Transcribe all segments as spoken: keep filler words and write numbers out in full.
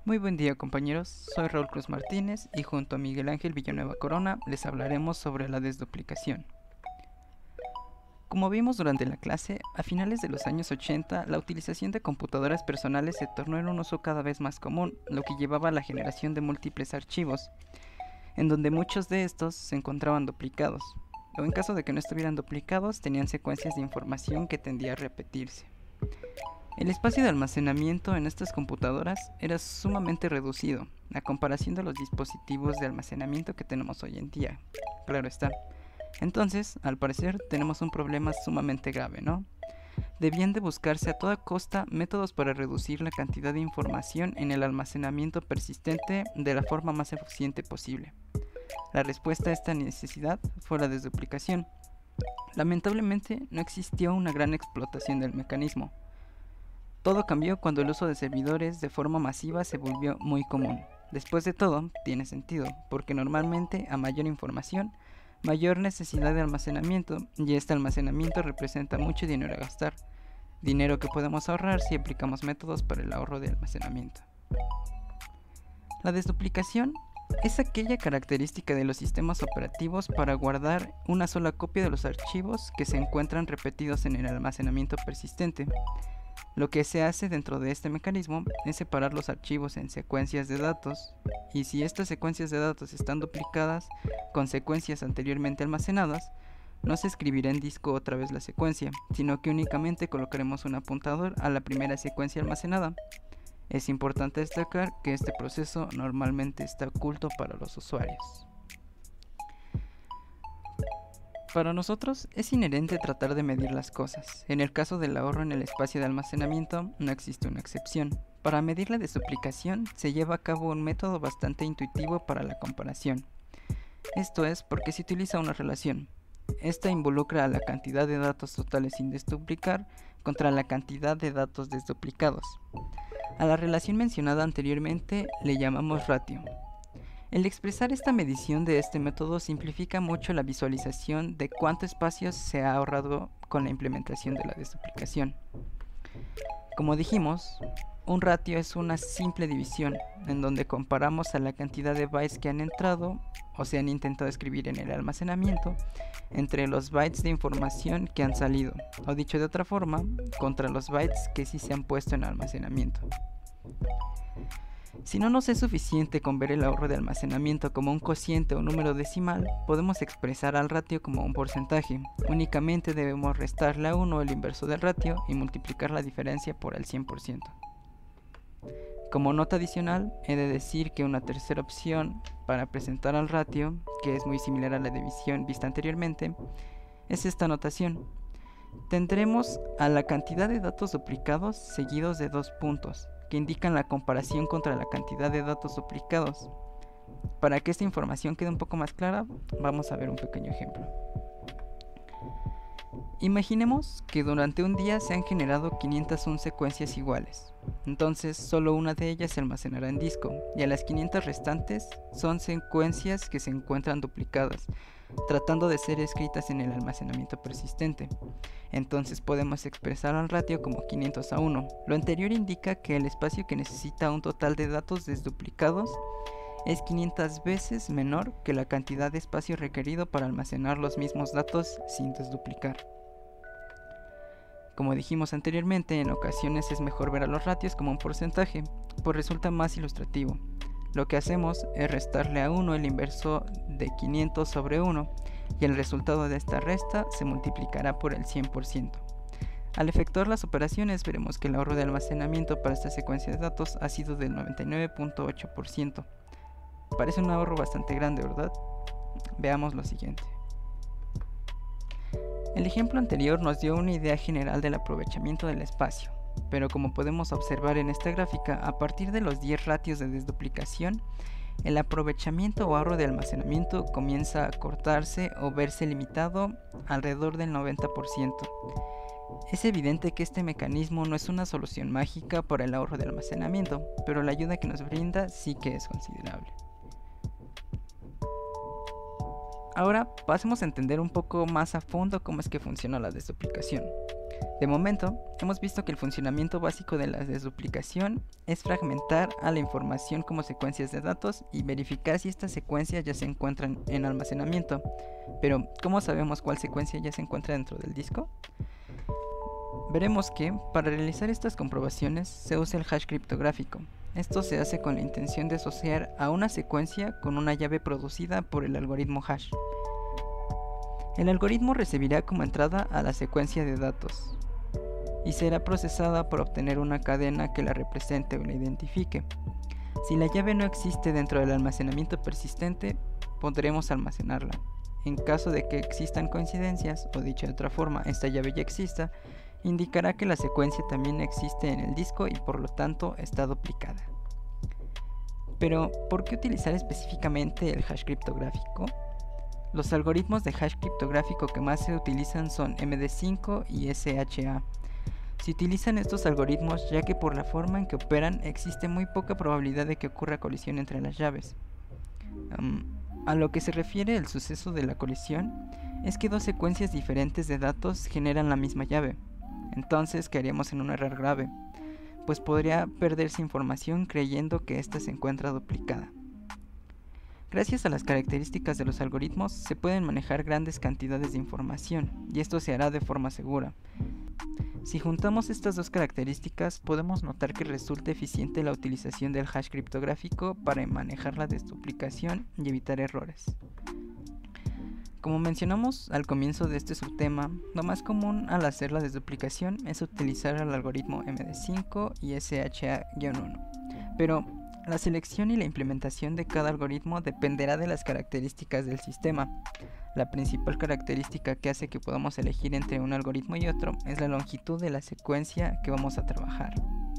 Muy buen día compañeros, soy Raúl Cruz Martínez y junto a Miguel Ángel Villanueva Corona les hablaremos sobre la desduplicación. Como vimos durante la clase, a finales de los años ochenta la utilización de computadoras personales se tornó en un uso cada vez más común, lo que llevaba a la generación de múltiples archivos, en donde muchos de estos se encontraban duplicados, o en caso de que no estuvieran duplicados tenían secuencias de información que tendía a repetirse. El espacio de almacenamiento en estas computadoras era sumamente reducido, a comparación de los dispositivos de almacenamiento que tenemos hoy en día, claro está. Entonces, al parecer, tenemos un problema sumamente grave, ¿no? Debían de buscarse a toda costa métodos para reducir la cantidad de información en el almacenamiento persistente de la forma más eficiente posible. La respuesta a esta necesidad fue la desduplicación. Lamentablemente, no existió una gran explotación del mecanismo. Todo cambió cuando el uso de servidores de forma masiva se volvió muy común. Después de todo, tiene sentido, porque normalmente a mayor información, mayor necesidad de almacenamiento, y este almacenamiento representa mucho dinero a gastar, dinero que podemos ahorrar si aplicamos métodos para el ahorro de almacenamiento. La desduplicación es aquella característica de los sistemas operativos para guardar una sola copia de los archivos que se encuentran repetidos en el almacenamiento persistente. Lo que se hace dentro de este mecanismo es separar los archivos en secuencias de datos, y si estas secuencias de datos están duplicadas con secuencias anteriormente almacenadas, no se escribirá en disco otra vez la secuencia, sino que únicamente colocaremos un apuntador a la primera secuencia almacenada. Es importante destacar que este proceso normalmente está oculto para los usuarios. Para nosotros es inherente tratar de medir las cosas. En el caso del ahorro en el espacio de almacenamiento no existe una excepción. Para medir la desduplicación se lleva a cabo un método bastante intuitivo para la comparación. Esto es porque se utiliza una relación. Esta involucra a la cantidad de datos totales sin desduplicar contra la cantidad de datos desduplicados. A la relación mencionada anteriormente le llamamos ratio. El expresar esta medición de este método simplifica mucho la visualización de cuánto espacio se ha ahorrado con la implementación de la desduplicación. Como dijimos, un ratio es una simple división en donde comparamos a la cantidad de bytes que han entrado o se han intentado escribir en el almacenamiento entre los bytes de información que han salido, o dicho de otra forma, contra los bytes que sí se han puesto en almacenamiento. Si no nos es suficiente con ver el ahorro de almacenamiento como un cociente o número decimal, podemos expresar al ratio como un porcentaje. Únicamente debemos restarle a uno el inverso del ratio y multiplicar la diferencia por el cien por ciento. Como nota adicional, he de decir que una tercera opción para presentar al ratio, que es muy similar a la división vista anteriormente, es esta notación. Tendremos a la cantidad de datos duplicados seguidos de dos puntos, que indican la comparación contra la cantidad de datos duplicados. Para que esta información quede un poco más clara, vamos a ver un pequeño ejemplo. Imaginemos que durante un día se han generado quinientas una secuencias iguales. Entonces solo una de ellas se almacenará en disco, y a las quinientas restantes son secuencias que se encuentran duplicadas, tratando de ser escritas en el almacenamiento persistente. Entonces podemos expresar al ratio como quinientos a uno. Lo anterior indica que el espacio que necesita un total de datos desduplicados es quinientas veces menor que la cantidad de espacio requerido para almacenar los mismos datos sin desduplicar. Como dijimos anteriormente, en ocasiones es mejor ver a los ratios como un porcentaje, pues resulta más ilustrativo. Lo que hacemos es restarle a uno el inverso de quinientos sobre uno, y el resultado de esta resta se multiplicará por el cien por ciento. Al efectuar las operaciones veremos que el ahorro de almacenamiento para esta secuencia de datos ha sido del noventa y nueve punto ocho por ciento. Parece un ahorro bastante grande, ¿verdad? Veamos lo siguiente. El ejemplo anterior nos dio una idea general del aprovechamiento del espacio, pero como podemos observar en esta gráfica, a partir de los diez ratios de desduplicación, el aprovechamiento o ahorro de almacenamiento comienza a cortarse o verse limitado alrededor del noventa por ciento. Es evidente que este mecanismo no es una solución mágica para el ahorro de almacenamiento, pero la ayuda que nos brinda sí que es considerable. Ahora pasemos a entender un poco más a fondo cómo es que funciona la desduplicación. De momento, hemos visto que el funcionamiento básico de la desduplicación es fragmentar a la información como secuencias de datos y verificar si estas secuencias ya se encuentran en almacenamiento. Pero, ¿cómo sabemos cuál secuencia ya se encuentra dentro del disco? Veremos que, para realizar estas comprobaciones, se usa el hash criptográfico. Esto se hace con la intención de asociar a una secuencia con una llave producida por el algoritmo hash. El algoritmo recibirá como entrada a la secuencia de datos y será procesada para obtener una cadena que la represente o la identifique. Si la llave no existe dentro del almacenamiento persistente, podremos almacenarla. En caso de que existan coincidencias, o dicho de otra forma, esta llave ya exista, indicará que la secuencia también existe en el disco y por lo tanto está duplicada. Pero, ¿por qué utilizar específicamente el hash criptográfico? Los algoritmos de hash criptográfico que más se utilizan son M D cinco y S H A. Se utilizan estos algoritmos ya que por la forma en que operan existe muy poca probabilidad de que ocurra colisión entre las llaves. Um, a lo que se refiere el suceso de la colisión es que dos secuencias diferentes de datos generan la misma llave. Entonces caeríamos en un error grave, pues podría perderse información creyendo que ésta se encuentra duplicada. Gracias a las características de los algoritmos se pueden manejar grandes cantidades de información y esto se hará de forma segura. Si juntamos estas dos características, podemos notar que resulta eficiente la utilización del hash criptográfico para manejar la desduplicación y evitar errores. Como mencionamos al comienzo de este subtema, lo más común al hacer la desduplicación es utilizar el algoritmo M D cinco y S H A uno, pero la selección y la implementación de cada algoritmo dependerá de las características del sistema. La principal característica que hace que podamos elegir entre un algoritmo y otro es la longitud de la secuencia que vamos a trabajar.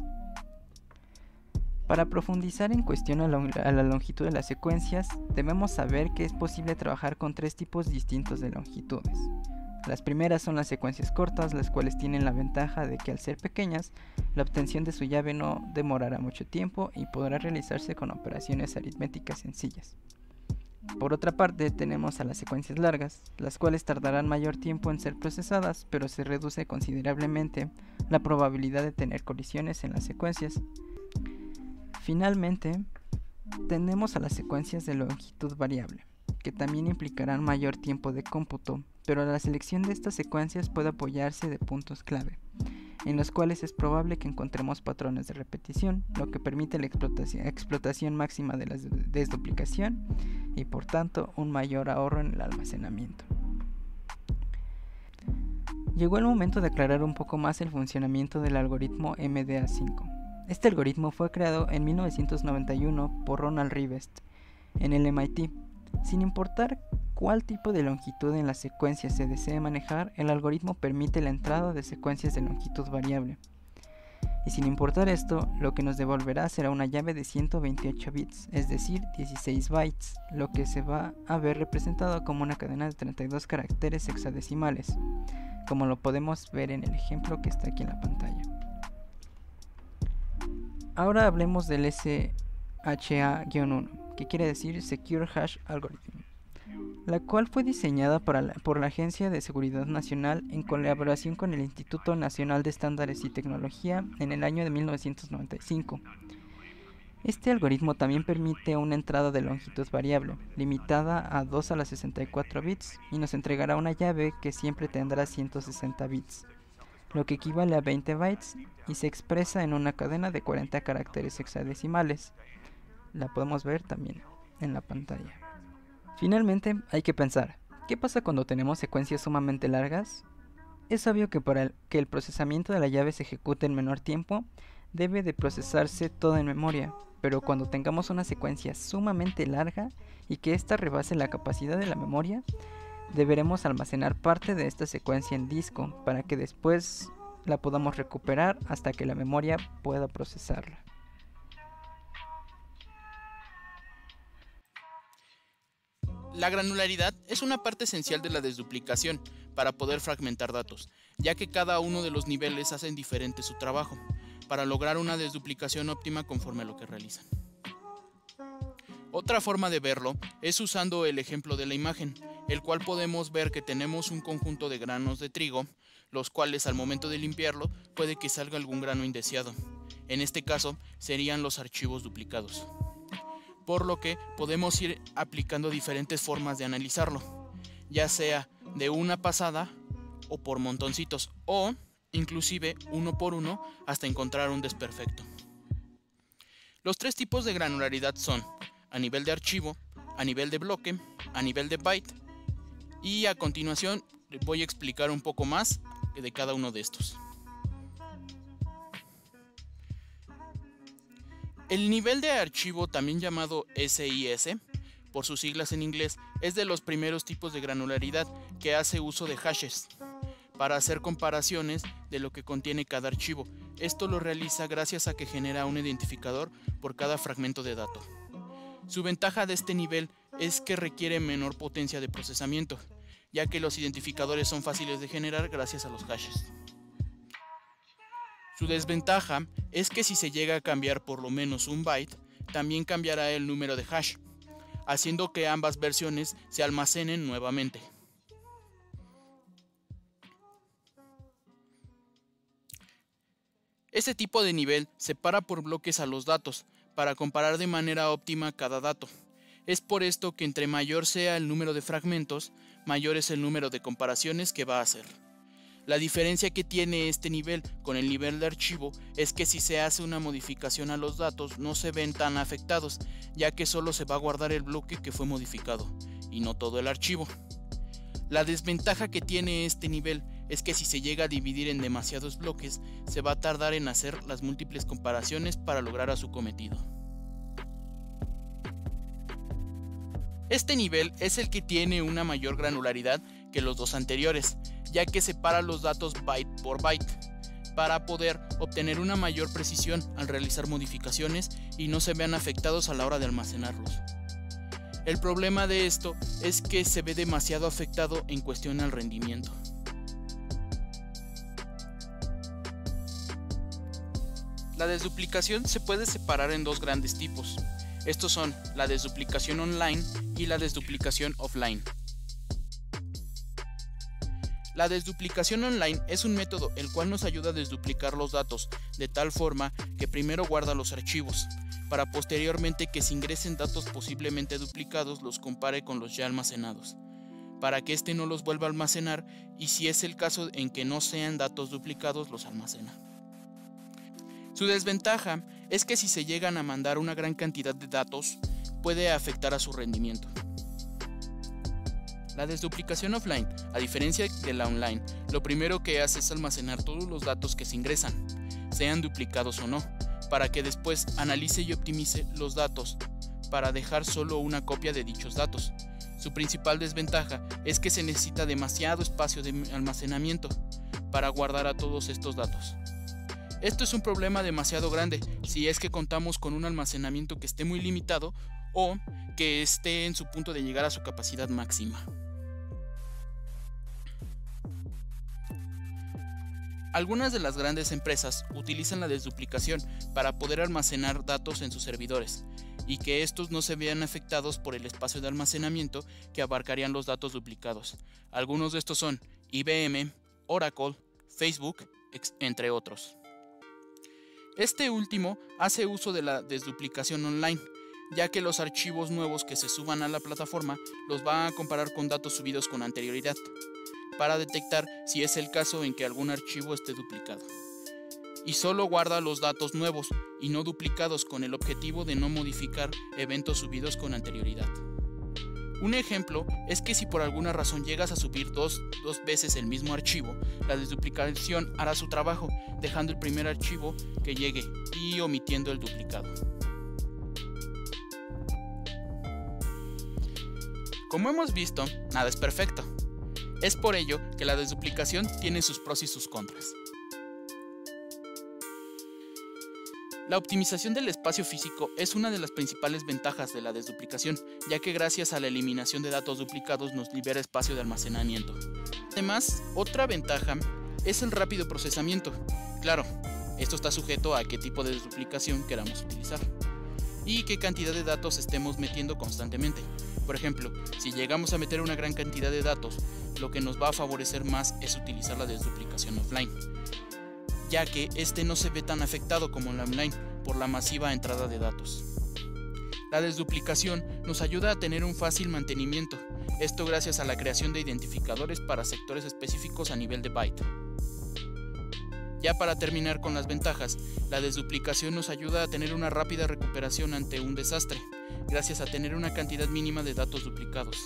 Para profundizar en cuestión a, lo, a la longitud de las secuencias, debemos saber que es posible trabajar con tres tipos distintos de longitudes. Las primeras son las secuencias cortas, las cuales tienen la ventaja de que al ser pequeñas, la obtención de su llave no demorará mucho tiempo y podrá realizarse con operaciones aritméticas sencillas. Por otra parte, tenemos a las secuencias largas, las cuales tardarán mayor tiempo en ser procesadas, pero se reduce considerablemente la probabilidad de tener colisiones en las secuencias. Finalmente, tenemos a las secuencias de longitud variable, que también implicarán mayor tiempo de cómputo, pero la selección de estas secuencias puede apoyarse de puntos clave, en los cuales es probable que encontremos patrones de repetición, lo que permite la explotación, explotación máxima de la desduplicación y por tanto un mayor ahorro en el almacenamiento. Llegó el momento de aclarar un poco más el funcionamiento del algoritmo M D A cinco. Este algoritmo fue creado en mil novecientos noventa y uno por Ronald Rivest en el M I T. Sin importar cuál tipo de longitud en la secuencia se desee manejar, el algoritmo permite la entrada de secuencias de longitud variable. Y sin importar esto, lo que nos devolverá será una llave de ciento veintiocho bits, es decir, dieciséis bytes, lo que se va a ver representado como una cadena de treinta y dos caracteres hexadecimales, como lo podemos ver en el ejemplo que está aquí en la pantalla. Ahora hablemos del S H A uno, que quiere decir Secure Hash Algorithm, la cual fue diseñada para la, por la Agencia de Seguridad Nacional en colaboración con el Instituto Nacional de Estándares y Tecnología en el año de mil novecientos noventa y cinco. Este algoritmo también permite una entrada de longitud variable, limitada a dos a la sesenta y cuatro bits, y nos entregará una llave que siempre tendrá ciento sesenta bits, lo que equivale a veinte bytes, y se expresa en una cadena de cuarenta caracteres hexadecimales. La podemos ver también en la pantalla. Finalmente, hay que pensar, ¿qué pasa cuando tenemos secuencias sumamente largas? Es obvio que para el, que el procesamiento de la llave se ejecute en menor tiempo, debe de procesarse todo en memoria, pero cuando tengamos una secuencia sumamente larga y que ésta rebase la capacidad de la memoria, deberemos almacenar parte de esta secuencia en disco para que después la podamos recuperar hasta que la memoria pueda procesarla. La granularidad es una parte esencial de la desduplicación para poder fragmentar datos, ya que cada uno de los niveles hacen diferente su trabajo, para lograr una desduplicación óptima conforme a lo que realizan. Otra forma de verlo es usando el ejemplo de la imagen, el cual podemos ver que tenemos un conjunto de granos de trigo los cuales al momento de limpiarlo puede que salga algún grano indeseado. En este caso serían los archivos duplicados. Por lo que podemos ir aplicando diferentes formas de analizarlo, ya sea de una pasada o por montoncitos, o inclusive uno por uno hasta encontrar un desperfecto. Los tres tipos de granularidad son a nivel de archivo, a nivel de bloque, a nivel de byte, y a continuación voy a explicar un poco más de cada uno de estos. El nivel de archivo, también llamado S I S, por sus siglas en inglés, es de los primeros tipos de granularidad que hace uso de hashes para hacer comparaciones de lo que contiene cada archivo. Esto lo realiza gracias a que genera un identificador por cada fragmento de dato. Su ventaja de este nivel es que requiere menor potencia de procesamiento, ya que los identificadores son fáciles de generar gracias a los hashes. Su desventaja es que si se llega a cambiar por lo menos un byte, también cambiará el número de hash, haciendo que ambas versiones se almacenen nuevamente. Este tipo de nivel separa por bloques a los datos, para comparar de manera óptima cada dato. Es por esto que entre mayor sea el número de fragmentos, mayor es el número de comparaciones que va a hacer. La diferencia que tiene este nivel con el nivel de archivo es que si se hace una modificación a los datos no se ven tan afectados, ya que solo se va a guardar el bloque que fue modificado, y no todo el archivo. La desventaja que tiene este nivel es que si se llega a dividir en demasiados bloques, se va a tardar en hacer las múltiples comparaciones para lograr a su cometido. Este nivel es el que tiene una mayor granularidad que los dos anteriores, ya que separa los datos byte por byte, para poder obtener una mayor precisión al realizar modificaciones y no se vean afectados a la hora de almacenarlos. El problema de esto es que se ve demasiado afectado en cuestión al rendimiento. La desduplicación se puede separar en dos grandes tipos. Estos son la desduplicación online y la desduplicación offline. La desduplicación online es un método el cual nos ayuda a desduplicar los datos de tal forma que primero guarda los archivos, para posteriormente que se ingresen datos posiblemente duplicados los compare con los ya almacenados, para que éste no los vuelva a almacenar y si es el caso en que no sean datos duplicados los almacena. Su desventaja es que si se llegan a mandar una gran cantidad de datos puede afectar a su rendimiento. La desduplicación offline, a diferencia de la online, lo primero que hace es almacenar todos los datos que se ingresan, sean duplicados o no, para que después analice y optimice los datos, para dejar solo una copia de dichos datos. Su principal desventaja es que se necesita demasiado espacio de almacenamiento para guardar a todos estos datos. Esto es un problema demasiado grande si es que contamos con un almacenamiento que esté muy limitado o que esté en su punto de llegar a su capacidad máxima. Algunas de las grandes empresas utilizan la desduplicación para poder almacenar datos en sus servidores y que estos no se vean afectados por el espacio de almacenamiento que abarcarían los datos duplicados. Algunos de estos son I B M, Oracle, Facebook, entre otros. Este último hace uso de la desduplicación online, ya que los archivos nuevos que se suban a la plataforma los va a comparar con datos subidos con anterioridad, para detectar si es el caso en que algún archivo esté duplicado. Y solo guarda los datos nuevos y no duplicados con el objetivo de no modificar eventos subidos con anterioridad. Un ejemplo es que si por alguna razón llegas a subir dos, dos veces el mismo archivo, la desduplicación hará su trabajo, dejando el primer archivo que llegue y omitiendo el duplicado. Como hemos visto, nada es perfecto. Es por ello que la desduplicación tiene sus pros y sus contras. La optimización del espacio físico es una de las principales ventajas de la desduplicación, ya que gracias a la eliminación de datos duplicados nos libera espacio de almacenamiento. Además, otra ventaja es el rápido procesamiento. Claro, esto está sujeto a qué tipo de desduplicación queramos utilizar y qué cantidad de datos estemos metiendo constantemente. Por ejemplo, si llegamos a meter una gran cantidad de datos, lo que nos va a favorecer más es utilizar la desduplicación offline, ya que este no se ve tan afectado como la online por la masiva entrada de datos. La desduplicación nos ayuda a tener un fácil mantenimiento, esto gracias a la creación de identificadores para sectores específicos a nivel de byte. Ya para terminar con las ventajas, la desduplicación nos ayuda a tener una rápida recuperación ante un desastre, gracias a tener una cantidad mínima de datos duplicados.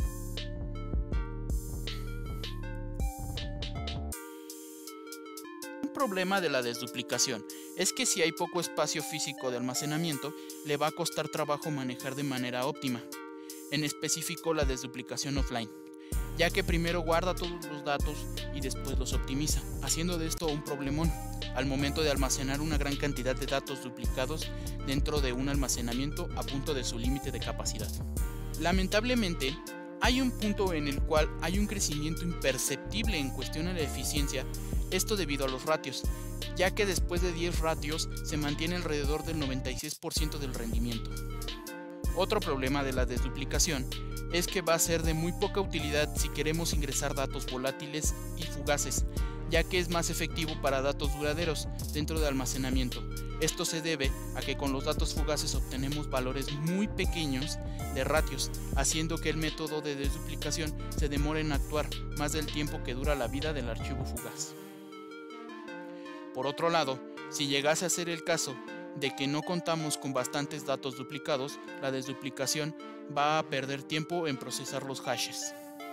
Un problema de la desduplicación es que si hay poco espacio físico de almacenamiento, le va a costar trabajo manejar de manera óptima, en específico la desduplicación offline, ya que primero guarda todos los datos y después los optimiza, haciendo de esto un problemón al momento de almacenar una gran cantidad de datos duplicados dentro de un almacenamiento a punto de su límite de capacidad. Lamentablemente, hay un punto en el cual hay un crecimiento imperceptible en cuestión a la eficiencia, esto debido a los ratios, ya que después de diez ratios se mantiene alrededor del noventa y seis por ciento del rendimiento. Otro problema de la desduplicación es que va a ser de muy poca utilidad si queremos ingresar datos volátiles y fugaces, ya que es más efectivo para datos duraderos dentro de almacenamiento. Esto se debe a que con los datos fugaces obtenemos valores muy pequeños de ratios, haciendo que el método de desduplicación se demore en actuar más del tiempo que dura la vida del archivo fugaz. Por otro lado, si llegase a ser el caso de que no contamos con bastantes datos duplicados, la desduplicación va a perder tiempo en procesar los hashes.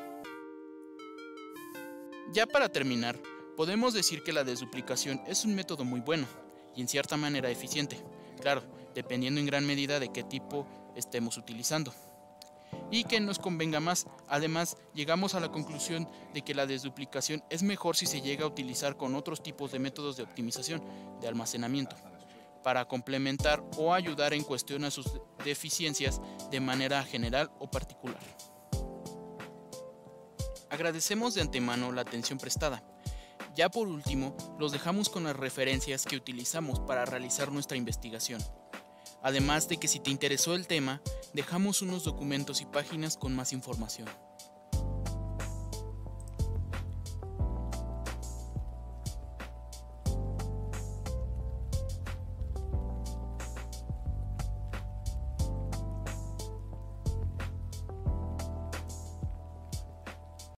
Ya para terminar, podemos decir que la desduplicación es un método muy bueno y en cierta manera eficiente, claro, dependiendo en gran medida de qué tipo estemos utilizando y que nos convenga más. Además, llegamos a la conclusión de que la desduplicación es mejor si se llega a utilizar con otros tipos de métodos de optimización de almacenamiento, para complementar o ayudar en cuestión a sus deficiencias de manera general o particular. Agradecemos de antemano la atención prestada. Ya por último, los dejamos con las referencias que utilizamos para realizar nuestra investigación. Además de que si te interesó el tema, dejamos unos documentos y páginas con más información.